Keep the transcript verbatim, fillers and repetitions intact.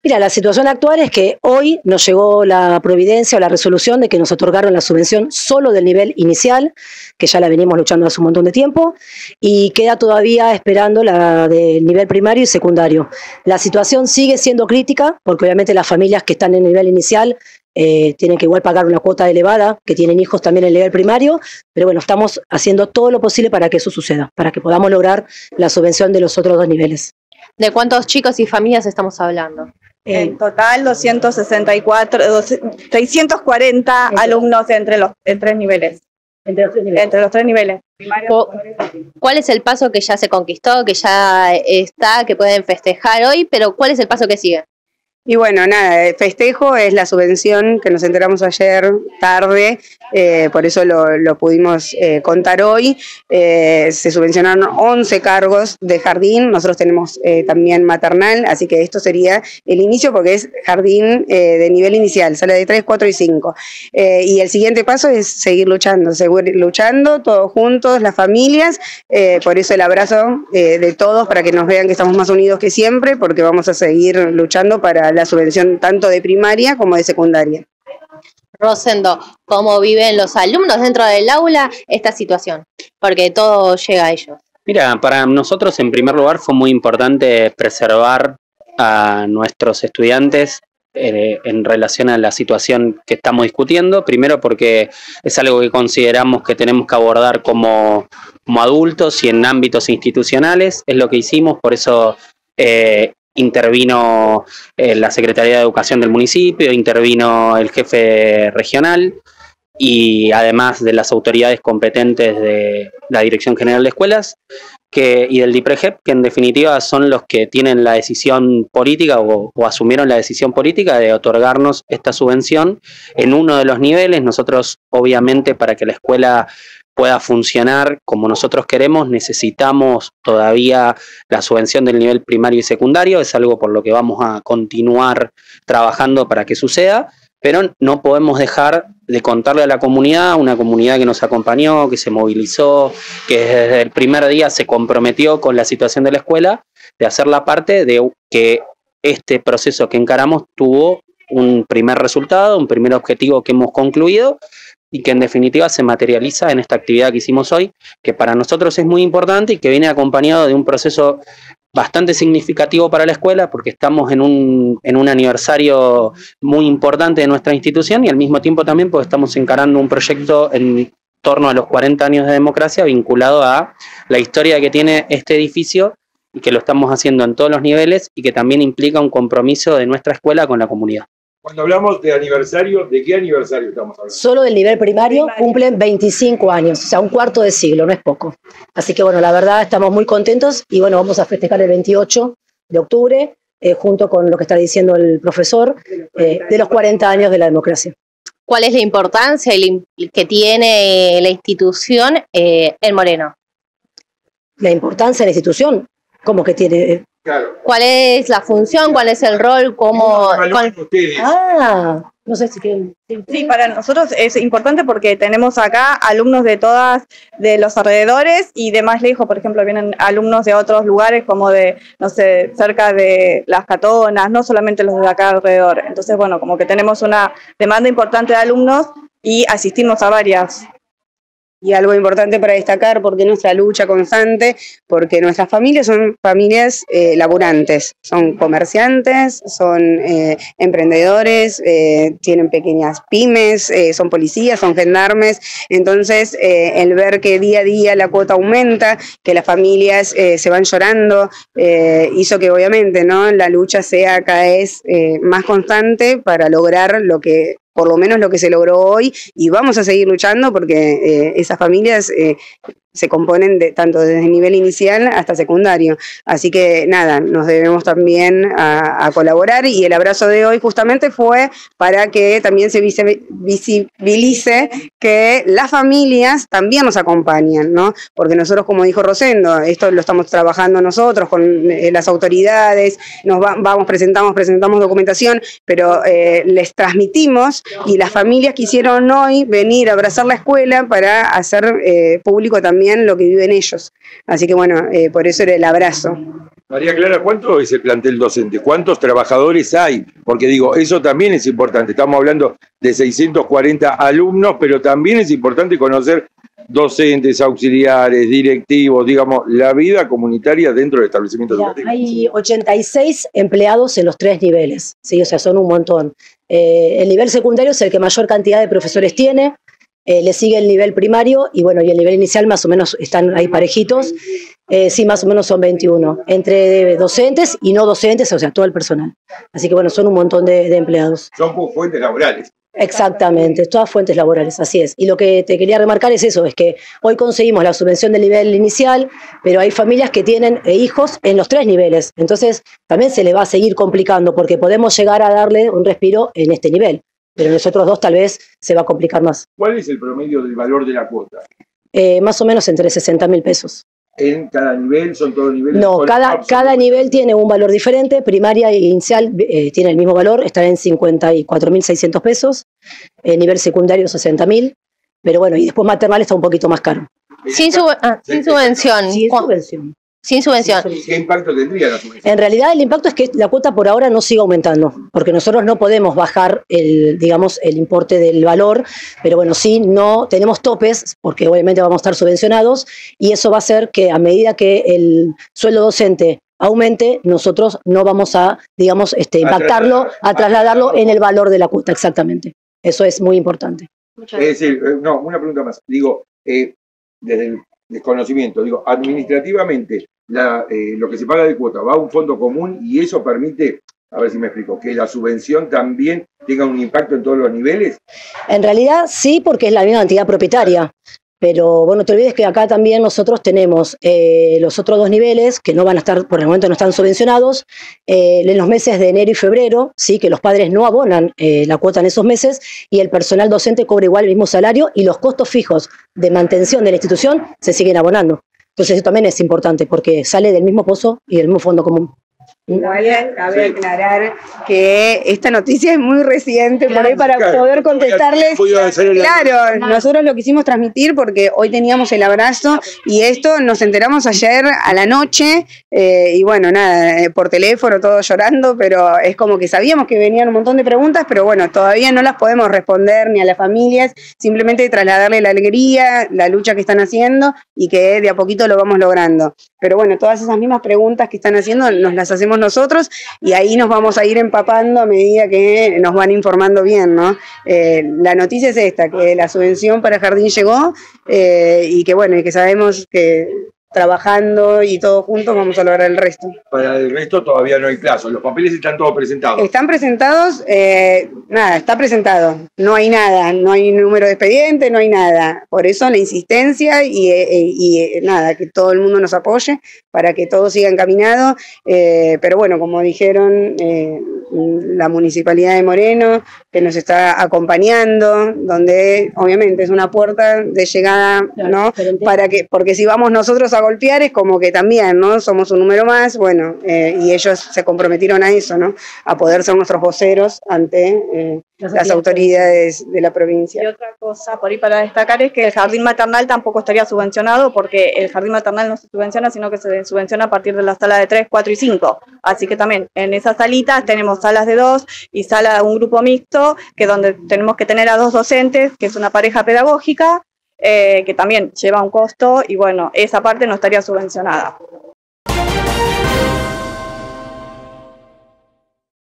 Mira, la situación actual es que hoy nos llegó la providencia o la resolución de que nos otorgaron la subvención solo del nivel inicial, que ya la venimos luchando hace un montón de tiempo, y queda todavía esperando la del nivel primario y secundario. La situación sigue siendo crítica, porque obviamente las familias que están en el nivel inicial eh, tienen que igual pagar una cuota elevada, que tienen hijos también en el nivel primario, pero bueno, estamos haciendo todo lo posible para que eso suceda, para que podamos lograr la subvención de los otros dos niveles. ¿De cuántos chicos y familias estamos hablando? En total, doscientos sesenta y cuatro, seiscientos cuarenta entre, alumnos entre los en tres niveles. Entre los tres niveles. Entre los tres niveles. ¿Cuál es el paso que ya se conquistó, que ya está, que pueden festejar hoy? Pero ¿cuál es el paso que sigue? Y bueno, nada, el festejo es la subvención que nos enteramos ayer tarde, eh, por eso lo, lo pudimos eh, contar hoy. Eh, se subvencionaron once cargos de jardín, nosotros tenemos eh, también maternal, así que esto sería el inicio porque es jardín eh, de nivel inicial, sale de tres, cuatro y cinco. Eh, y el siguiente paso es seguir luchando, seguir luchando todos juntos, las familias, eh, por eso el abrazo eh, de todos para que nos vean que estamos más unidos que siempre, porque vamos a seguir luchando para la subvención tanto de primaria como de secundaria. Rosendo, ¿cómo viven los alumnos dentro del aula esta situación? Porque todo llega a ellos. Mira, para nosotros en primer lugar fue muy importante preservar a nuestros estudiantes eh, en relación a la situación que estamos discutiendo. Primero porque es algo que consideramos que tenemos que abordar como, como adultos y en ámbitos institucionales. Es lo que hicimos, por eso eh, intervino eh, la Secretaría de Educación del municipio, intervino el jefe regional y además de las autoridades competentes de la Dirección General de Escuelas que, y del DIPREGEP, que en definitiva son los que tienen la decisión política o, o asumieron la decisión política de otorgarnos esta subvención en uno de los niveles. Nosotros, obviamente, para que la escuela pueda funcionar como nosotros queremos, necesitamos todavía la subvención del nivel primario y secundario, es algo por lo que vamos a continuar trabajando para que suceda, pero no podemos dejar de contarle a la comunidad, una comunidad que nos acompañó, que se movilizó, que desde el primer día se comprometió con la situación de la escuela, de hacer la parte de que este proceso que encaramos tuvo un primer resultado, un primer objetivo que hemos concluido, y que en definitiva se materializa en esta actividad que hicimos hoy, que para nosotros es muy importante y que viene acompañado de un proceso bastante significativo para la escuela, porque estamos en un, en un aniversario muy importante de nuestra institución y al mismo tiempo también porque estamos encarando un proyecto en torno a los cuarenta años de democracia vinculado a la historia que tiene este edificio y que lo estamos haciendo en todos los niveles y que también implica un compromiso de nuestra escuela con la comunidad. Cuando hablamos de aniversario, ¿de qué aniversario estamos hablando? Solo del nivel primario cumplen veinticinco años, o sea, un cuarto de siglo, no es poco. Así que bueno, la verdad estamos muy contentos y bueno, vamos a festejar el veintiocho de octubre, eh, junto con lo que está diciendo el profesor, eh, de los cuarenta años de la democracia. ¿Cuál es la importancia que tiene la institución eh, en Moreno? La importancia de la institución, ¿cómo que tiene? Claro. ¿Cuál es la función? ¿Cuál es el rol? ¿Cómo? ¿Cuál? Ah, no sé si quieren. Sí, para nosotros es importante porque tenemos acá alumnos de todas, de los alrededores y de más lejos, por ejemplo, vienen alumnos de otros lugares como de, no sé, cerca de Las Catonas, no solamente los de acá alrededor. Entonces, bueno, como que tenemos una demanda importante de alumnos y asistimos a varias. Y algo importante para destacar, porque nuestra lucha constante, porque nuestras familias son familias eh, laburantes, son comerciantes, son eh, emprendedores, eh, tienen pequeñas pymes, eh, son policías, son gendarmes, entonces eh, el ver que día a día la cuota aumenta, que las familias eh, se van llorando, eh, hizo que obviamente no la lucha sea cada vez eh, más constante para lograr lo que por lo menos lo que se logró hoy, y vamos a seguir luchando porque eh, esas familias eh, se componen de, tanto desde el nivel inicial hasta secundario. Así que nada, nos debemos también a, a colaborar y el abrazo de hoy justamente fue para que también se visibilice que las familias también nos acompañan, ¿no? Porque nosotros, como dijo Rosendo, esto lo estamos trabajando nosotros con eh, las autoridades, nos va, vamos, presentamos, presentamos documentación, pero eh, les transmitimos y las familias quisieron hoy venir a abrazar la escuela para hacer eh, público también lo que viven ellos. Así que bueno, eh, por eso era el abrazo. María Clara, ¿cuánto es el plantel docente? ¿Cuántos trabajadores hay? Porque digo, eso también es importante. Estamos hablando de seiscientos cuarenta alumnos, pero también es importante conocer docentes, auxiliares, directivos, digamos, la vida comunitaria dentro del establecimiento Mira, educativo. hay ochenta y seis empleados en los tres niveles, ¿sí? O sea, son un montón. Eh, el nivel secundario es el que mayor cantidad de profesores tiene, eh, le sigue el nivel primario y bueno, y el nivel inicial más o menos están ahí parejitos. Eh, sí, más o menos son veintiuno, entre docentes y no docentes, o sea, todo el personal. Así que bueno, son un montón de, de empleados. Son fuentes laborales. Exactamente, todas fuentes laborales, así es. Y lo que te quería remarcar es eso, es que hoy conseguimos la subvención del nivel inicial, pero hay familias que tienen hijos en los tres niveles. Entonces también se le va a seguir complicando porque podemos llegar a darle un respiro en este nivel, pero en los otros dos tal vez se va a complicar más. ¿Cuál es el promedio del valor de la cuota? Eh, más o menos entre sesenta mil pesos. ¿En cada nivel? ¿Son todos niveles? No, cada, cada nivel tiene un valor diferente. Primaria e inicial eh, tiene el mismo valor, están en cincuenta y cuatro mil seiscientos pesos. Eh, nivel secundario sesenta mil. Pero bueno, y después maternal está un poquito más caro. Sin, sub ah, sin subvención. Sin subvención. Sin subvención. ¿Qué impacto tendría la subvención? En realidad el impacto es que la cuota por ahora no siga aumentando, porque nosotros no podemos bajar el, digamos, el importe del valor, pero bueno, sí no tenemos topes, porque obviamente vamos a estar subvencionados, y eso va a hacer que a medida que el sueldo docente aumente, nosotros no vamos a, digamos, este, impactarlo, a trasladarlo en el valor de la cuota, exactamente. Eso es muy importante. Es decir, no, una pregunta más. Digo, eh, desde el desconocimiento, digo, administrativamente, la, eh, lo que se paga de cuota va a un fondo común y eso permite, a ver si me explico, que la subvención también tenga un impacto en todos los niveles. En realidad sí, porque es la misma entidad propietaria. Pero bueno, no te olvides que acá también nosotros tenemos eh, los otros dos niveles que no van a estar, por el momento no están subvencionados, eh, en los meses de enero y febrero, sí, que los padres no abonan eh, la cuota en esos meses y el personal docente cobra igual el mismo salario y los costos fijos de mantención de la institución se siguen abonando. Entonces eso también es importante porque sale del mismo pozo y del mismo fondo común. Igual cabe aclarar que esta noticia es muy reciente, por ahí para claro, poder contestarles. Claro, nosotros lo quisimos transmitir porque hoy teníamos el abrazo y esto nos enteramos ayer a la noche eh, y bueno, nada, eh, por teléfono, todos llorando, pero es como que sabíamos que venían un montón de preguntas, pero bueno, todavía no las podemos responder ni a las familias, simplemente trasladarle la alegría, la lucha que están haciendo y que de a poquito lo vamos logrando. Pero bueno, todas esas mismas preguntas que están haciendo nos las hacemos nosotros y ahí nos vamos a ir empapando a medida que nos van informando bien, ¿no? Eh, la noticia es esta, que la subvención para jardín llegó eh, y que bueno, y que sabemos que trabajando y todos juntos vamos a lograr el resto. Para el resto todavía no hay plazo, los papeles están todos presentados. Están presentados, eh, nada, está presentado, no hay nada, no hay número de expediente, no hay nada. Por eso la insistencia y, eh, y eh, nada, que todo el mundo nos apoye para que todo siga encaminado. Eh, pero bueno, como dijeron, eh, la Municipalidad de Moreno, que nos está acompañando, donde obviamente es una puerta de llegada, ¿no? Para que, porque si vamos nosotros a golpear es como que también, ¿no? Somos un número más, bueno, eh, y ellos se comprometieron a eso, ¿no? A poder ser nuestros voceros ante eh, las autoridades de la provincia. Y otra cosa por ahí para destacar es que el jardín maternal tampoco estaría subvencionado porque el jardín maternal no se subvenciona, sino que se subvenciona a partir de la sala de tres, cuatro y cinco. Así que también en esas salitas tenemos salas de dos y sala de un grupo mixto, que donde tenemos que tener a dos docentes, que es una pareja pedagógica, eh, que también lleva un costo y bueno, esa parte no estaría subvencionada.